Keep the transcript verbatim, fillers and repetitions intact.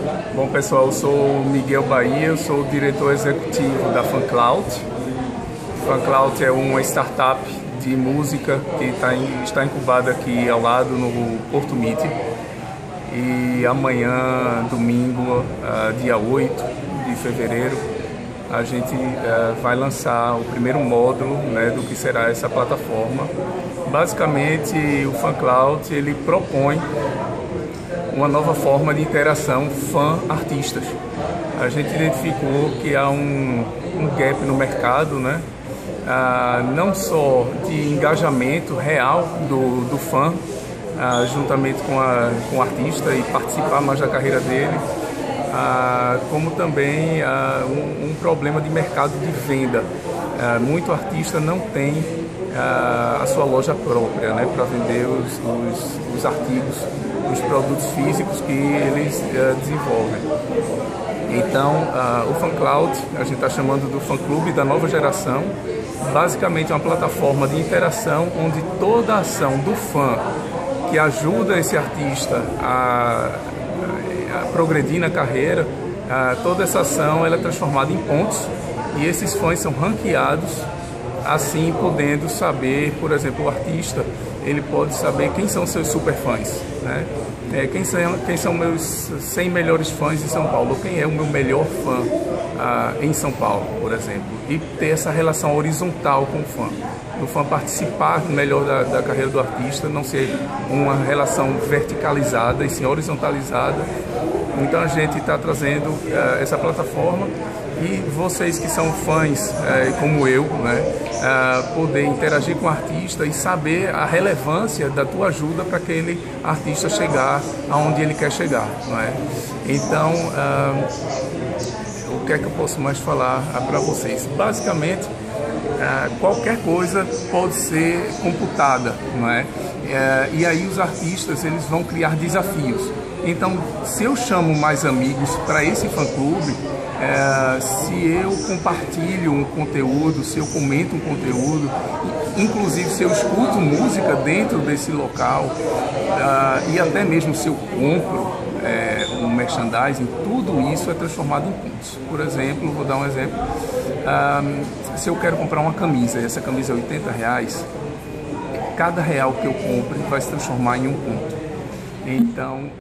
Bom pessoal, eu sou o Miguel Bahia, eu sou o diretor executivo da FanCloud. FanCloud é uma startup de música que tá em, está incubada aqui ao lado no Porto Meeting. E amanhã, domingo, uh, dia oito de fevereiro, a gente uh, vai lançar o primeiro módulo, né, do que será essa plataforma. Basicamente, o FanCloud ele propõe uma nova forma de interação fã-artistas. A gente identificou que há um, um gap no mercado, né? Ah, não só de engajamento real do, do fã, ah, juntamente com, a, com o artista e participar mais da carreira dele, ah, como também ah, um, um problema de mercado de venda. Ah, muito artista não tem ah, a sua loja própria, né, para vender os, os, os artigos, os produtos físicos que eles uh, desenvolvem. Então, uh, o FanCloud, a gente está chamando do fã-clube da nova geração. Basicamente é uma plataforma de interação onde toda a ação do fã que ajuda esse artista a, a progredir na carreira, uh, toda essa ação ela é transformada em pontos e esses fãs são ranqueados, assim podendo saber, por exemplo, o artista ele pode saber quem são seus super fãs, né? É, quem, são, quem são meus cem melhores fãs em São Paulo, quem é o meu melhor fã ah, em São Paulo, por exemplo, e ter essa relação horizontal com o fã, o fã participar melhor da, da carreira do artista, não ser uma relação verticalizada e sim horizontalizada. Então a gente está trazendo ah, essa plataforma. E vocês que são fãs, é, como eu, né, é, poder interagir com o artista e saber a relevância da tua ajuda para aquele artista chegar aonde ele quer chegar, não é? Então, é, o que é que eu posso mais falar para vocês? Basicamente, é, qualquer coisa pode ser computada, não é? É, e aí os artistas eles vão criar desafios. Então, se eu chamo mais amigos para esse fã-clube, é, se eu compartilho um conteúdo, se eu comento um conteúdo, inclusive se eu escuto música dentro desse local, é, e até mesmo se eu compro é, um merchandising, tudo isso é transformado em pontos. Por exemplo, vou dar um exemplo, é, se eu quero comprar uma camisa e essa camisa é oitenta reais, cada real que eu compre vai se transformar em um ponto. Então,